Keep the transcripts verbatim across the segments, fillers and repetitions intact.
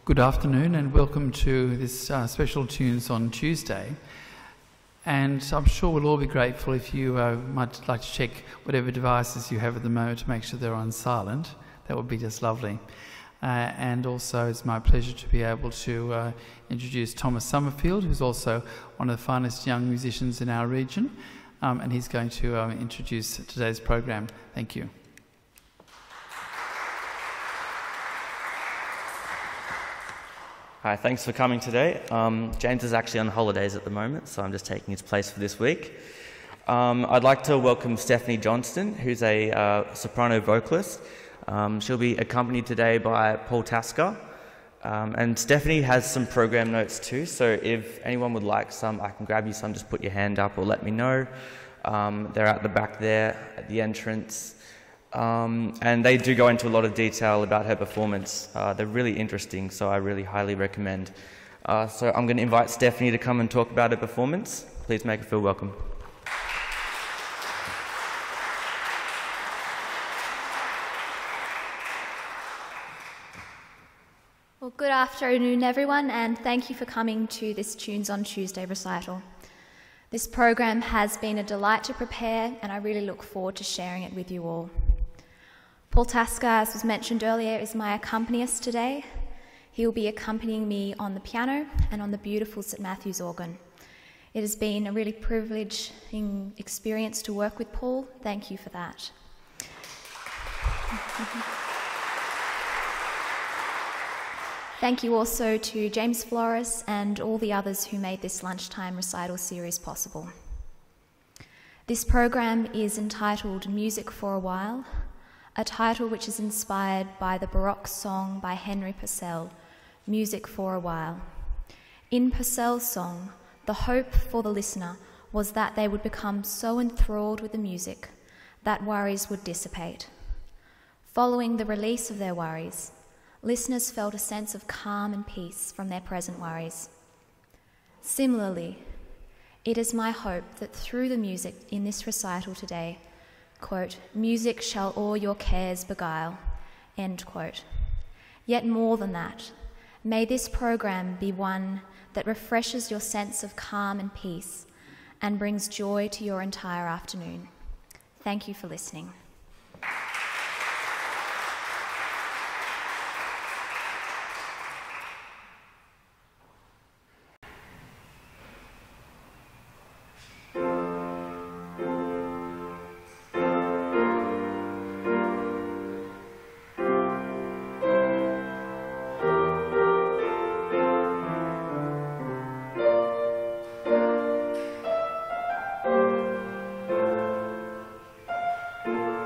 Good afternoon and welcome to this uh, special Tunes on Tuesday. And I'm sure we'll all be grateful if you uh, might like to check whatever devices you have at the moment to make sure they're on silent. That would be just lovely. Uh, and also it's my pleasure to be able to uh, introduce Thomas Summerfield, who's also one of the finest young musicians in our region. Um, and he's going to uh, introduce today's program. Thank you. Hi, thanks for coming today. Um, James is actually on holidays at the moment, so I'm just taking his place for this week. Um, I'd like to welcome Stephanie Johnston, who's a uh, soprano vocalist. Um, she'll be accompanied today by Paul Tasker. Um, and Stephanie has some program notes too, so if anyone would like some, I can grab you some, just put your hand up or let me know. Um, they're at the back there at the entrance. Um, and they do go into a lot of detail about her performance. Uh, they're really interesting, so I really highly recommend. Uh, so I'm going to invite Stephanie to come and talk about her performance. Please make her feel welcome. Well, good afternoon, everyone, and thank you for coming to this Tunes on Tuesday recital. This program has been a delight to prepare, and I really look forward to sharing it with you all. Paul Tasker, as was mentioned earlier, is my accompanist today. He will be accompanying me on the piano and on the beautiful St Matthew's organ. It has been a really privileging experience to work with Paul. Thank you for that. Thank you also to James Flores and all the others who made this lunchtime recital series possible. This program is entitled Music for a While, a title which is inspired by the Baroque song by Henry Purcell, Music for a While. In Purcell's song, the hope for the listener was that they would become so enthralled with the music that worries would dissipate. Following the release of their worries, listeners felt a sense of calm and peace from their present worries. Similarly, it is my hope that through the music in this recital today, quote, music shall all your cares beguile, end quote. Yet more than that, may this program be one that refreshes your sense of calm and peace and brings joy to your entire afternoon. Thank you for listening. Thank you.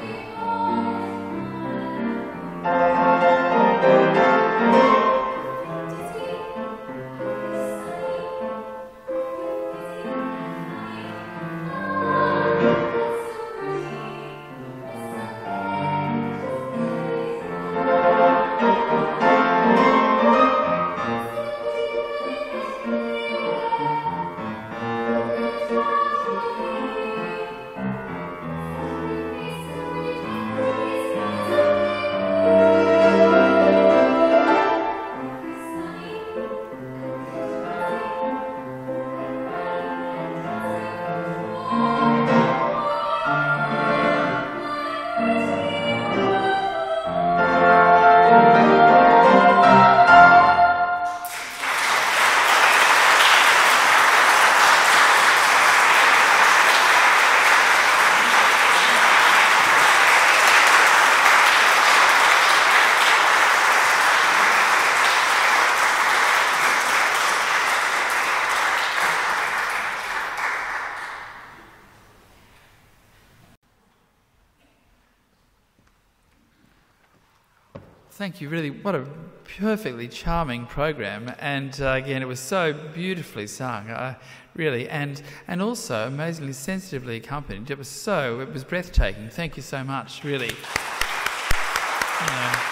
Thank you, really. What a perfectly charming program. And uh, again, it was so beautifully sung, uh, really, and and also amazingly sensitively accompanied. It was so, it was breathtaking. Thank you so much, really. Yeah.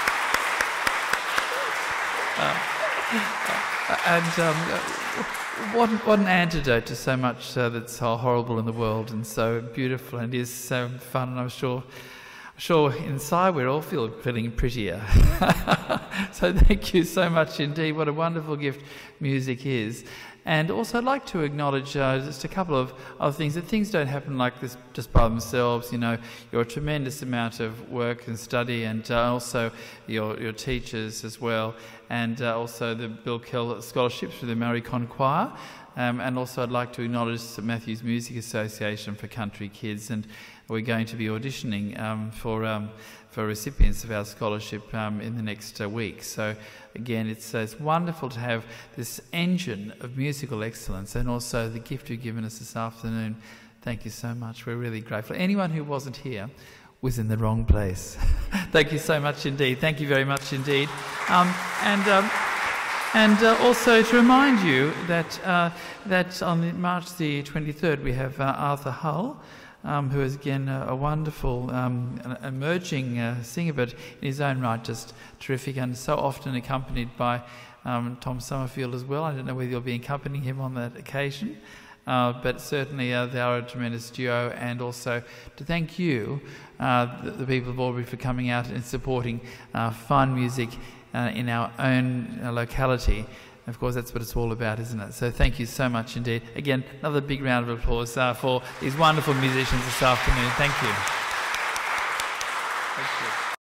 Uh, and um, what, what an antidote to so much uh, that's so horrible in the world and so beautiful and is so fun, and I'm sure Sure, inside we're all feel, feeling prettier. So thank you so much indeed. What a wonderful gift music is. And also I'd like to acknowledge uh, just a couple of other things, that things don't happen like this just by themselves. You know, your tremendous amount of work and study, and uh, also your, your teachers as well, and uh, also the Bill Kell scholarships for the Maricon Choir. Um, and also I'd like to acknowledge St Matthew's Music Association for Country Kids, and we're going to be auditioning um, for um, for recipients of our scholarship um, in the next uh, week. So again, it's, uh, it's wonderful to have this engine of musical excellence, and also the gift you've given us this afternoon. Thank you so much. We're really grateful. Anyone who wasn't here was in the wrong place. Thank you so much indeed. Thank you very much indeed. Um, and um, And uh, also to remind you that uh, that on the March the twenty-third we have uh, Arthur Hull, um, who is again a, a wonderful um, emerging uh, singer, but in his own right just terrific, and so often accompanied by um, Tom Summerfield as well. I don't know whether you'll be accompanying him on that occasion, uh, but certainly uh, they are a tremendous duo. And also to thank you, uh, the, the people of Albury, for coming out and supporting uh, fine music Uh, in our own uh, locality. Of course, that's what it's all about, isn't it? So thank you so much indeed. Again, another big round of applause uh, for these wonderful musicians this afternoon. Thank you. Thank you.